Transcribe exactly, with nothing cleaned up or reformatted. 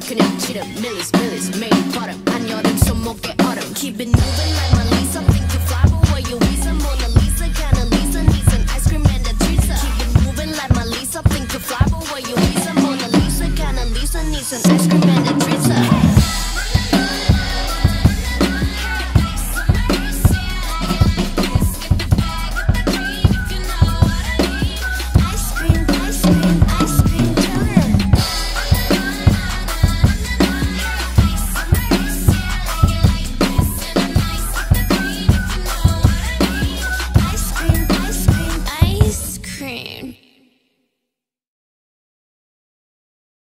그냥 지름 밀리스 밀리스 매일 버릇 한여름 손목에 얼음 Keep it moving like my Lisa Think you fly but where you Visa Mona Lisa kinda Lisa needs an ice cream and a pizza Keep it moving like my Lisa Think you fly but where you Visa Mona Lisa kinda Lisa needs an ice cream